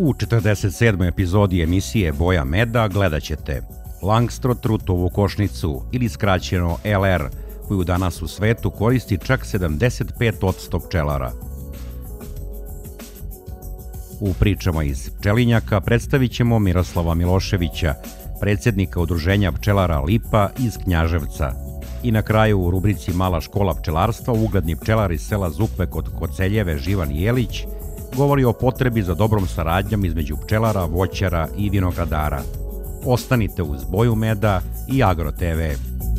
U 47. epizodi emisije Boja meda gledat ćete Langstroth rutovu košnicu ili skraćeno LR, koju danas u svetu koristi čak 75% pčelara. U pričama iz pčelinjaka predstavit ćemo Miroslava Miloševića, predsjednika udruženja pčelara Lipa iz Knjaževca. I na kraju u rubrici Mala škola pčelarstva ugledni pčelar iz sela Zukve kod Koceljeve Živan Jelić govori o potrebi za dobrom saradnjom između pčelara, voćara i vinogradara. Ostanite uz Boju meda i Agro TV.